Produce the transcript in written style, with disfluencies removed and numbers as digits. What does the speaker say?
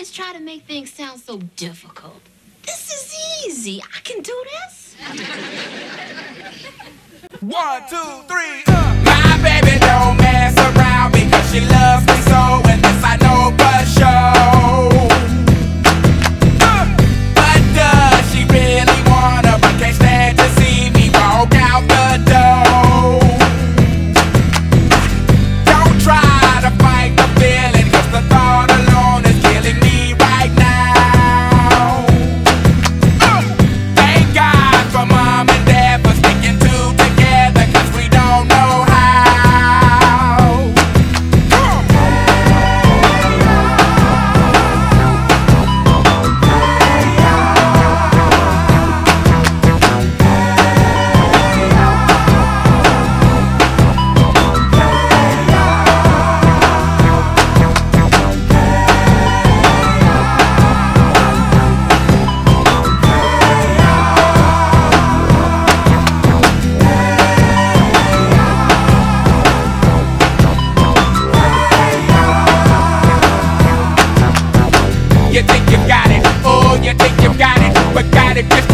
always try to make things sound so difficult. This is easy. I can do this. 1, 2, 3. My baby don't mess around because she loves me so, and this I know for sure. But does she really wanna? But can't stand to see me walk out the door. Don't try to fight the feeling, 'cause the thought alone is killing me right now. Thank God for mom and dad for sticking two together, 'cause we don't know how. You think you got it, oh, you think you got it, but got it just